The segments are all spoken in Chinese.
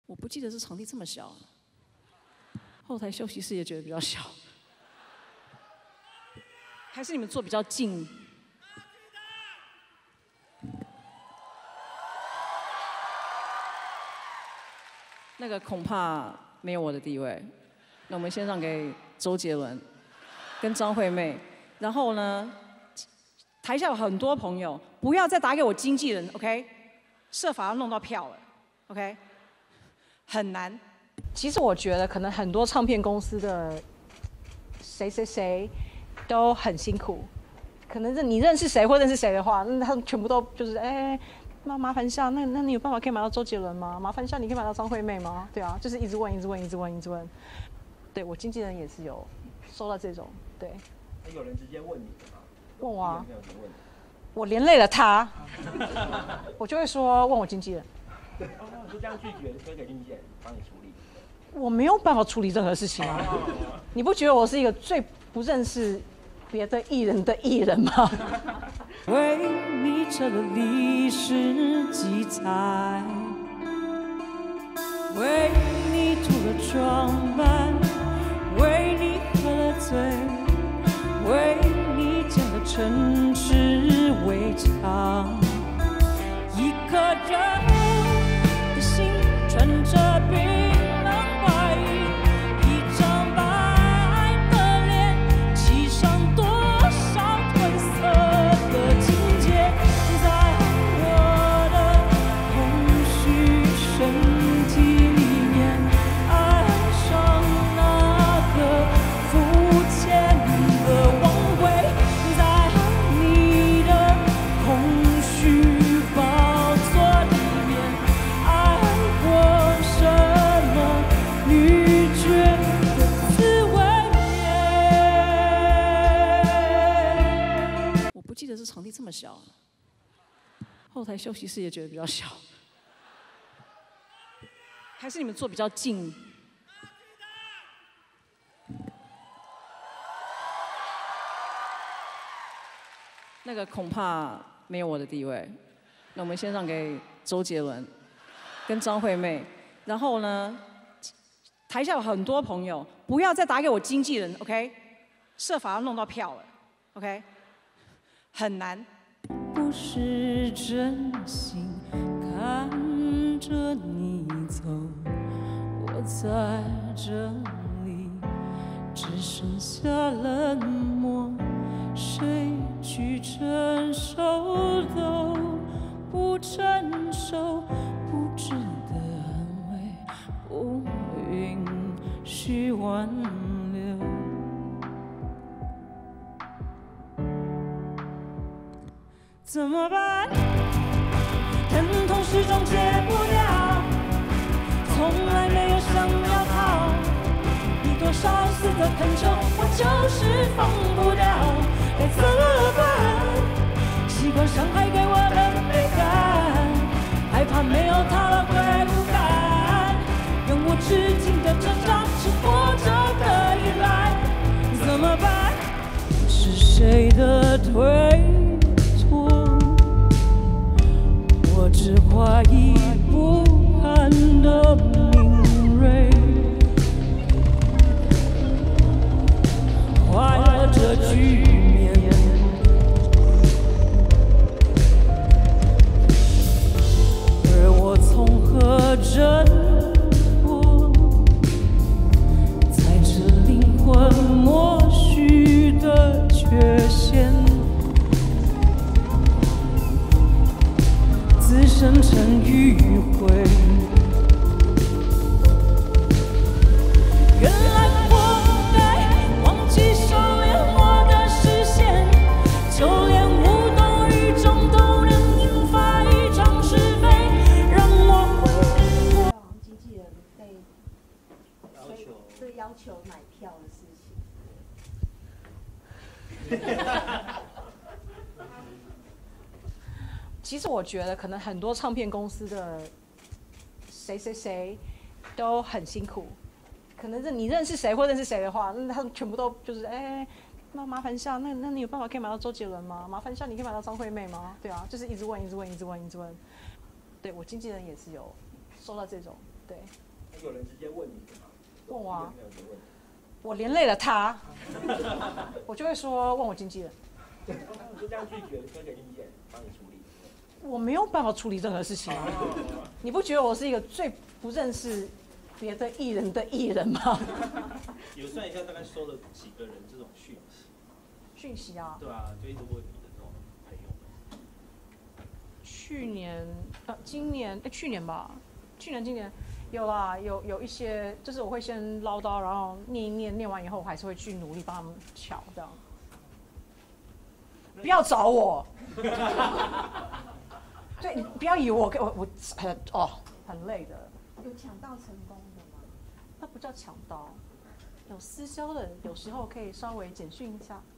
我不记得是场地这么小，后台休息室也觉得比较小，还是你们坐比较近？那个恐怕没有我的地位，那我们先让给周杰伦跟张惠妹，然后呢，台下有很多朋友，不要再打给我经纪人 ，OK？ 设法要弄到票了 ，OK？ 很难。其实我觉得，可能很多唱片公司的谁都很辛苦。可能是你认识谁或认识谁的话，那他们全部都就是那麻烦一下，那你有办法可以买到周杰伦吗？麻烦一下，你可以买到张惠妹吗？对啊，就是一直问。对我经纪人也是有收到这种，对。 有人直接问你的吗？ 问我啊。 没有人问你。 我连累了他，我就会说问我经纪人。 你就这样拒绝，推给经纪人帮你处理。 我没有办法处理任何事情啊！你不觉得我是一个最不认识别的艺人的艺人吗？为你折了历史记载，为你涂了妆扮，为你喝了醉，为你建了城市围墙，一个人的心穿着冰冷白衣，一张白的脸，漆上多少褪色的情节，在我的空虚身体里面，爱上那个肤浅的光辉，在你的空虚宝座里面，爱过什么女爵的滋味。我不记得是场地这么小，后台休息室也觉得比较小，还是你们坐比较近？那个恐怕没有我的地位，那我们先让给周杰伦跟张惠妹，然后呢，台下有很多朋友，不要再打给我经纪人 ，OK？ 设法要弄到票了 ，OK？ 很难。不是真心看着你走，我在这里只剩下冷漠，谁去承受都不成熟，不值得安慰，不允许挽留。怎么办？疼痛始终戒不掉，从来没有想要逃。你多少次的恳求，我就是放不掉。该怎么办？习惯伤害给我的美感，害怕没有他了会无感。永无止境的挣扎是活着的依赖。怎么办？是谁的推？我只怀疑不堪的敏锐，坏了这局面。而我从何挣脱，在这灵魂默许的缺陷，自生成迂回。原来我该忘记收敛我的视线，就连无动于衷都能引发一场是非，让我回忆。 经纪人被要求买票的事情。 其实我觉得，可能很多唱片公司的谁都很辛苦。可能是你认识谁或认识谁的话，那他们全部都就是那麻烦一下，那你有办法可以买到周杰伦吗？麻烦一下，你可以买到张惠妹吗？对啊，就是一直问。对我经纪人也是有收到这种， 对。 有人直接问你的吗？ 问我啊没有人问你。 我连累了他，我就会说问我经纪人。 我就这样拒绝，推给丽姐帮你处理。 我没有办法处理任何事情啊！你不觉得我是一个最不认识别的艺人的艺人吗？ 有算一下大概收了几个人这种讯息？ 讯息啊？ 对啊，就一直问你的这种朋友们。 去年今年去年吧，去年今年有啦，有一些就是我会先唠叨，然后念一念，念完以后我还是会去努力帮他们瞧这样。不要找我。对，你不要以为我很累的。 有抢到成功的吗？ 那不叫抢到，有私交的有时候可以稍微简讯一下。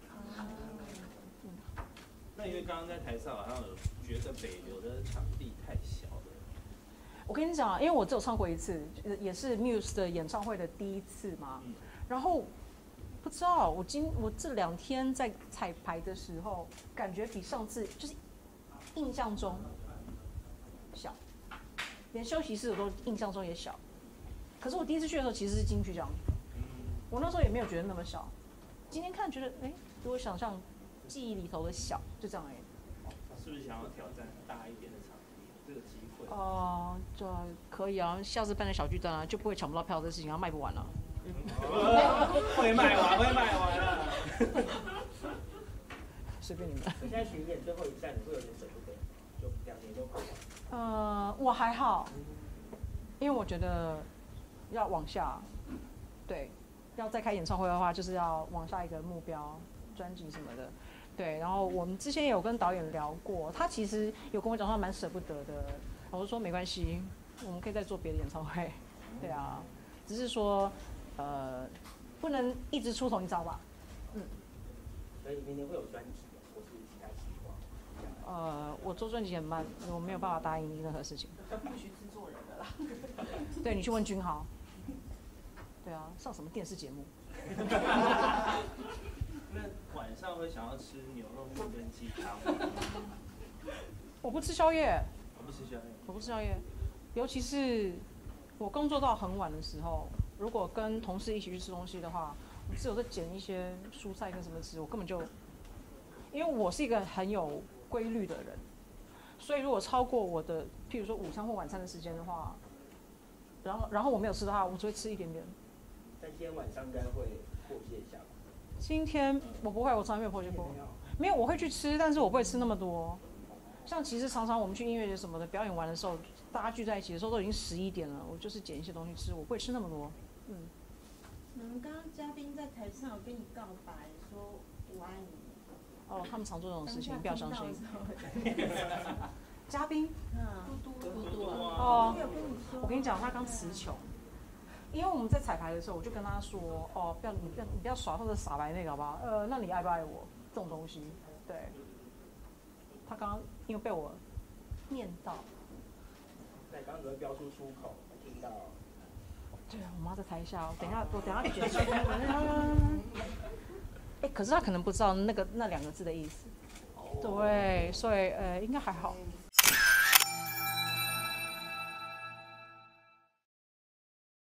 那因为刚刚在台上好像有觉得北流的场地太小了。 我跟你讲啊，因为我只有唱过一次，也是 Muse 的演唱会的第一次嘛。然后不知道我这2天在彩排的时候，感觉比上次就是印象中小，连休息室我都印象中也小。可是我第一次去的时候其实是金曲奖，我那时候也没有觉得那么小。今天看觉得比我想象记忆里头的小，就这样而已。 是不是想要挑战大一点的场地？这个机会？ 就可以啊，下次办在小巨蛋啊，就不会抢不到票的事情，然后卖不完了。 会卖完了。 随便你们。 你现在巡演最后一站，你会有点舍不得，就2年都跑完。 我还好，因为我觉得要往下，对，要再开演唱会的话，就是要往下一个目标，专辑什么的，对。然后我们之前也有跟导演聊过，他其实有跟我讲他蛮舍不得的，我就说没关系，我们可以再做别的演唱会，对啊，只是说不能一直出同一招吧， 所以明年会有专辑，或是其他计划？ 我做专辑很慢，我没有办法答应你任何事情。 必须制作人的啦。 对，你去问君豪。对啊，上什么电视节目？ 那晚上会想要吃牛肉面跟鸡汤吗？ 我不吃宵夜。 我不吃宵夜。 我不吃宵夜，尤其是我工作到很晚的时候，如果跟同事一起去吃东西的话，我只有在捡一些蔬菜跟什么吃，我根本就，因为我是一个很有规律的人，所以如果超过我的，譬如说午餐或晚餐的时间的话，然后我没有吃的话，我只会吃一点点。 但今天晚上应该会破戒一下吧？ 今天我不会，我从来没有破戒过。没有，我会去吃，但是我不会吃那么多。像其实常常我们去音乐节什么的，表演完的时候，大家聚在一起的时候都已经11点了，我就是捡一些东西吃，我不会吃那么多。 刚刚嘉宾在台上有跟你告白，说我爱你。 他们常做这种事情，不要相信。 嘉嘉宾， 嘟嘟啊。 有跟你说。 我跟你讲，他刚词穷，因为我们在彩排的时候，我就跟他说，你不要耍或者傻白那个好不好？那你爱不爱我？这种东西，对。他刚刚因为被我念到。 对，刚刚只会标出口，听到。 对啊，我妈在台下，我等一下卷出可是他可能不知道那2个字的意思。对，所以应该还好。